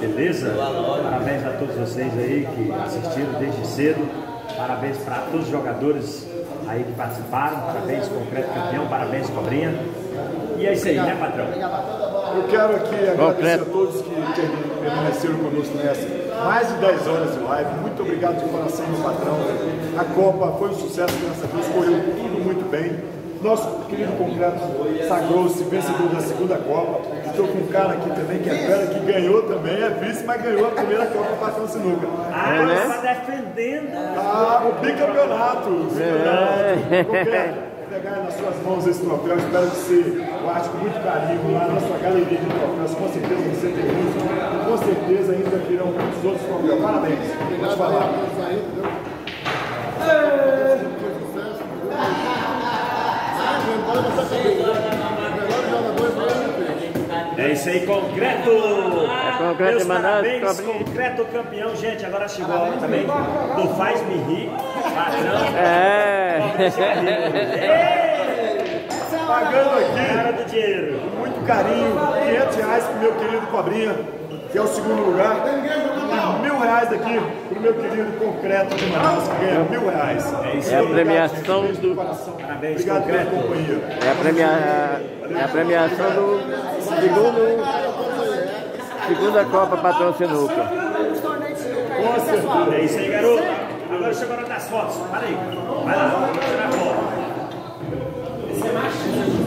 Beleza? Parabéns a todos vocês aí que assistiram desde cedo. Parabéns para todos os jogadores aí que participaram. Parabéns, Concreto campeão. Parabéns, Cobrinha. E é isso aí, né, patrão? Eu quero aqui agradecer a todos que permaneceram conosco nessa mais de 10 horas de live. Muito obrigado de coração, meu patrão. A Copa foi um sucesso, graças a Deus, correu tudo muito bem. Nosso querido Concreto sagrou-se vencedor da segunda Copa. Estou com um cara aqui também que é fera, que ganhou também, é vice, mas ganhou a primeira Copa Patrão Sinuca. Está defendendo. O bicampeonato. Concreto, pegar nas suas mãos esse troféu, espero que você guarde com muito carinho lá na sua galeria de troféus. Com certeza você tem muito, e com certeza ainda virão muitos outros troféus. Parabéns. Vou te falar. É isso aí, Concreto! Concreto Meus mandado, parabéns, Concreto campeão, gente. Agora chegou a hora também do Faz Me Rir, patrão. Pagando aqui, Cara do dinheiro. com muito carinho, R$500 pro meu querido Cobrinha, que é o segundo lugar, e R$1.000 daqui pro meu querido Concreto de Manaus, que ganha R$1.000. É isso É a aí. premiação do. Parabéns, Obrigado pela Concreto. companhia. É a premiação do segunda Copa Patrão Sinuca. Com certeza. É isso aí, garoto. Agora chegou a hora das fotos. Para aí. Vai lá, vamos tirar a foto.